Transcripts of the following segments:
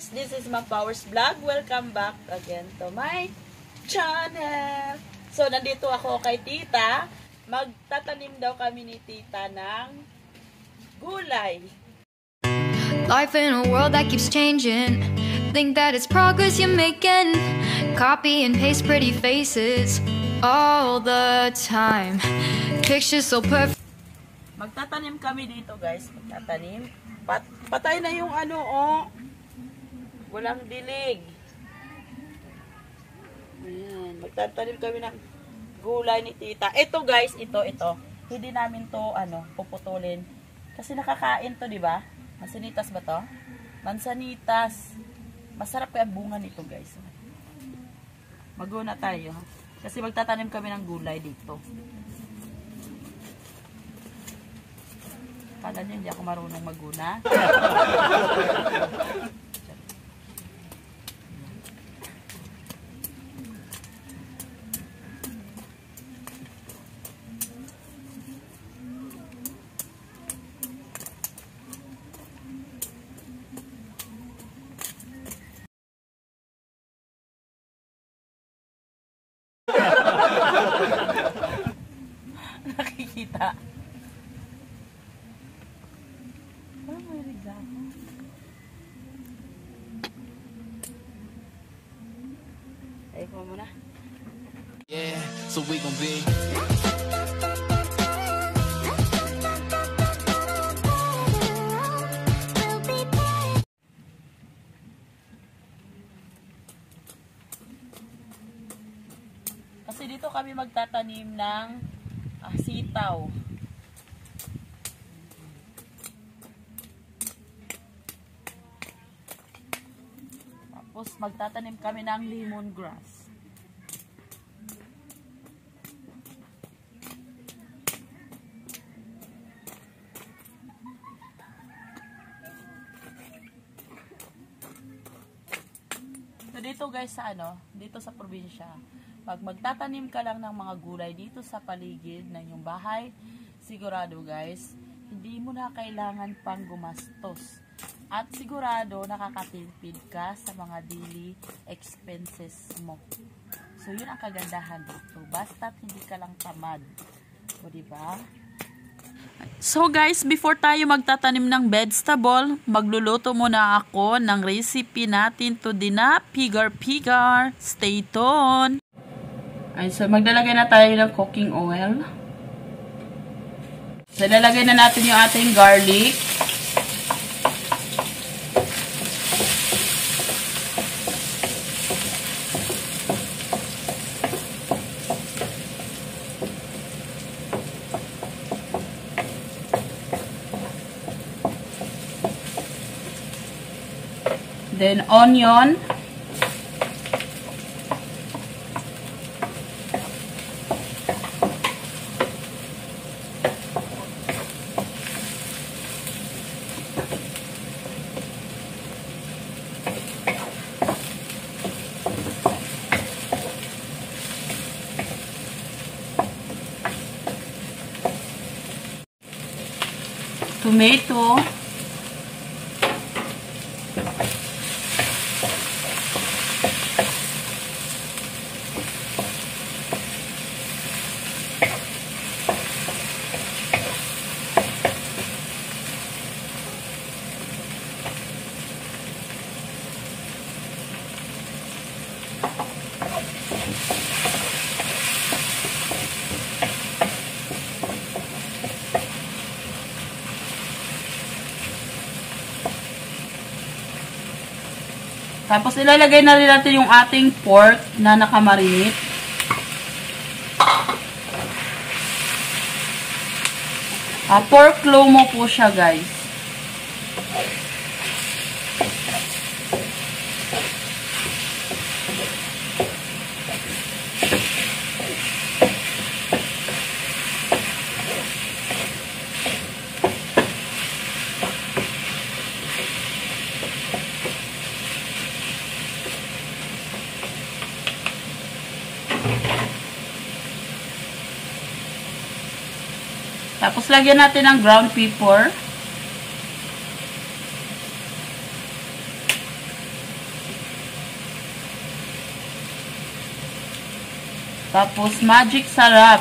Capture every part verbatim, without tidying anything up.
guys, this is Ma'am Powers Vlog. Welcome back again to my channel. So, nandito ako kay Tita. Magtatanim daw kami ni Tita ng gulay. Life in a world that keeps changing. Think that it's progress you're making. Copy and paste pretty faces all the time. Pictures so perfect. Magtatanim kami dito, guys. Magtatanim. Pat patay na yung ano, oh. Walang dilig. Ayan. Magtatanim kami ng gulay ni Tita. Ito, guys. Ito, ito. Hindi namin to, ano, puputulin. Kasi nakakain to, di ba? Mansanitas ba to? Mansanitas. Masarap kaya ang bunga nito, guys. Mag-una tayo. Kasi magtatanim kami ng gulay dito. Kala niyo hindi ako marunong mag-una. Nakikita. Oh, may regalo. Ayun ko muna. Yeah, so we gon' be. Kasi dito kami magtatanim ng ah, sitaw. Tapos magtatanim kami ng lemongrass. So dito guys sa ano, dito sa probinsya, pag magtatanim ka lang ng mga gulay dito sa paligid ng iyong bahay, sigurado guys, hindi mo na kailangan pang gumastos. At sigurado nakakatipid ka sa mga daily expenses mo. So yun ang kagandahan dito. Basta't hindi ka lang tamad. O diba? So guys, before tayo magtatanim ng vegetable, magluluto muna ako ng recipe natin to na pigar-pigar. Stay tuned! Ay, so maglalagay na tayo ng cooking oil. So lalagay na natin yung ating garlic. Then onion. Tomato. Tapos ilalagay na rin natin yung ating pork na nakamarinate. Ah, pork lomo po siya, guys. Tapos lagyan natin ng ground pepper. Tapos, magic sarap.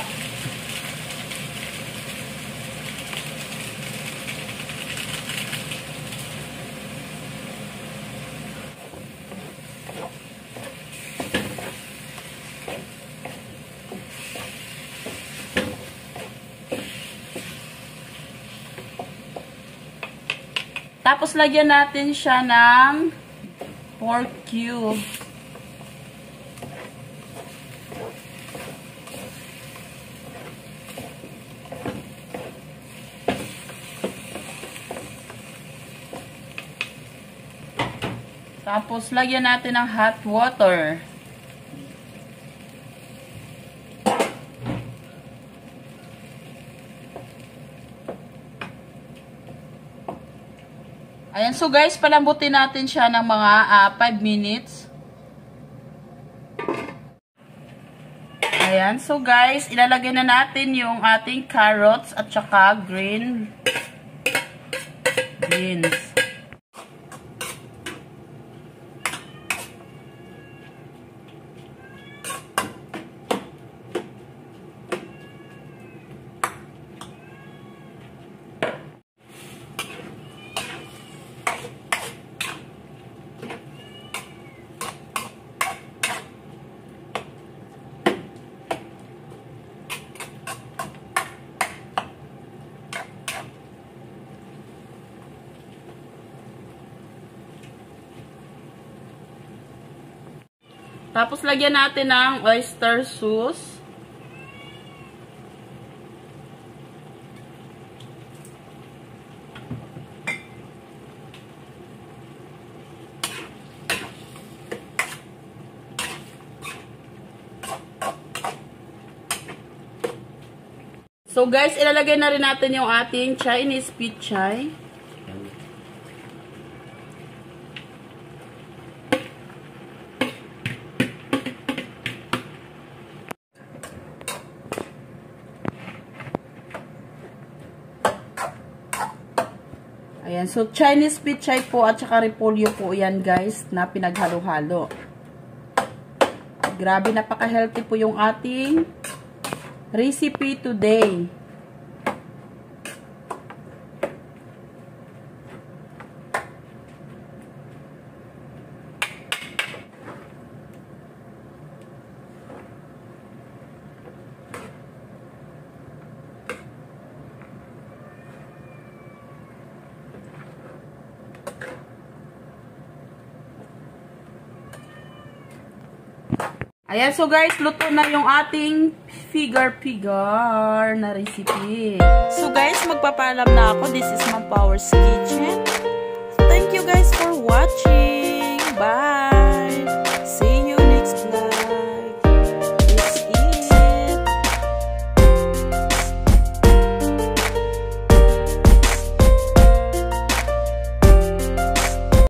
Tapos, lagyan natin siya ng pork cube. Tapos, lagyan natin ng hot water. Ayan, so guys, palambutin natin siya ng mga uh, five minutes. Ayan, so guys, ilalagay na natin yung ating carrots at saka green beans. Tapos, lagyan natin ng oyster sauce. So, guys, ilalagay na rin natin yung ating Chinese pichay. Ayan, so Chinese pichay po at saka repolyo po yan guys na pinaghalo-halo. Grabe, napaka-healthy po yung ating recipe today. Ayan, so guys, luto na yung ating figure-figure na recipe. So guys, magpapaalam na ako. This is Mom Power's Kitchen.